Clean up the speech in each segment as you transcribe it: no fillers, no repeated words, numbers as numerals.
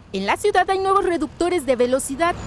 En la ciudad hay nuevos reductores de velocidad.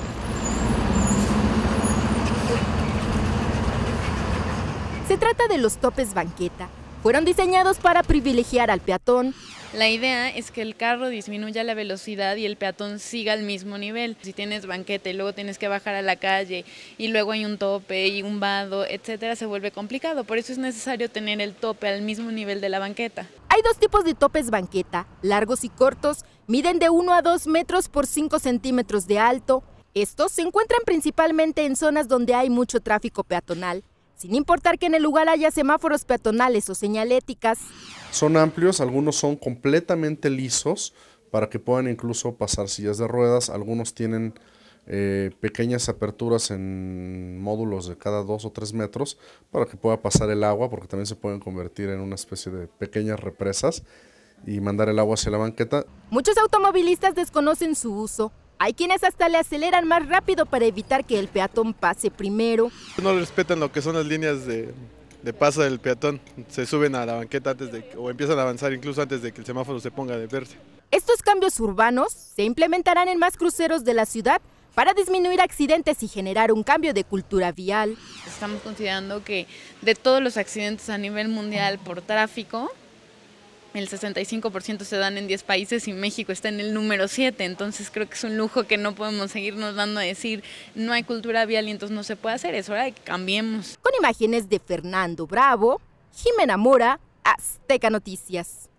Se trata de los topes banqueta. Fueron diseñados para privilegiar al peatón. La idea es que el carro disminuya la velocidad y el peatón siga al mismo nivel. Si tienes banqueta y luego tienes que bajar a la calle y luego hay un tope y un vado, etcétera, se vuelve complicado. Por eso es necesario tener el tope al mismo nivel de la banqueta. Hay dos tipos de topes banqueta, largos y cortos. Miden de 1 a 2 metros por 5 centímetros de alto. Estos se encuentran principalmente en zonas donde hay mucho tráfico peatonal, sin importar que en el lugar haya semáforos peatonales o señaléticas. Son amplios, algunos son completamente lisos para que puedan incluso pasar sillas de ruedas. Algunos tienen pequeñas aperturas en módulos de cada 2 o 3 metros para que pueda pasar el agua, porque también se pueden convertir en una especie de pequeñas represas y mandar el agua hacia la banqueta. Muchos automovilistas desconocen su uso. Hay quienes hasta le aceleran más rápido para evitar que el peatón pase primero. No respetan lo que son las líneas de paso del peatón. Se suben a la banqueta o empiezan a avanzar incluso antes de que el semáforo se ponga de verde. Estos cambios urbanos se implementarán en más cruceros de la ciudad para disminuir accidentes y generar un cambio de cultura vial. Estamos considerando que de todos los accidentes a nivel mundial por tráfico, el 65% se dan en 10 países y México está en el número 7, entonces creo que es un lujo que no podemos seguirnos dando a decir no hay cultura vial y entonces no se puede hacer, es hora de que cambiemos. Con imágenes de Fernando Bravo, Jimena Mora, Azteca Noticias.